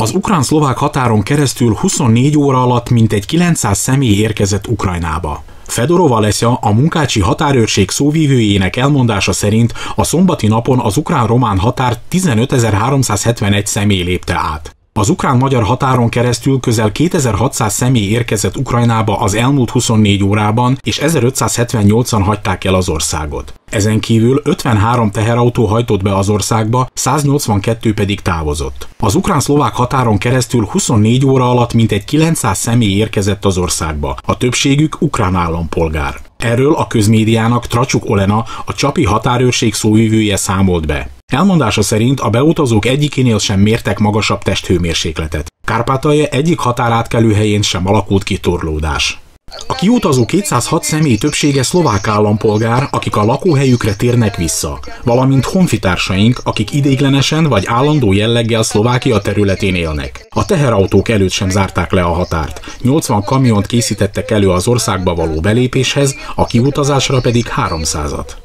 Az ukrán-szlovák határon keresztül 24 óra alatt mintegy 900 személy érkezett Ukrajnába. Fedorov Alesja, a munkácsi határőrség szóvivőjének elmondása szerint a szombati napon az ukrán-román határt 15.371 személy lépte át. Az ukrán-magyar határon keresztül közel 2600 személy érkezett Ukrajnába az elmúlt 24 órában, és 1578-an hagyták el az országot. Ezen kívül 53 teherautó hajtott be az országba, 182 pedig távozott. Az ukrán-szlovák határon keresztül 24 óra alatt mintegy 900 személy érkezett az országba, a többségük ukrán állampolgár. Erről a közmédiának Tracsuk Olena, a csapi határőrség szóvivője számolt be. Elmondása szerint a beutazók egyikénél sem mértek magasabb testhőmérsékletet. Kárpátalja egyik határátkelőhelyén sem alakult ki torlódás. A kiutazó 206 személy többsége szlovák állampolgár, akik a lakóhelyükre térnek vissza, valamint honfitársaink, akik ideiglenesen vagy állandó jelleggel Szlovákia területén élnek. A teherautók előtt sem zárták le a határt, 80 kamiont készítettek elő az országba való belépéshez, a kiutazásra pedig 300-at.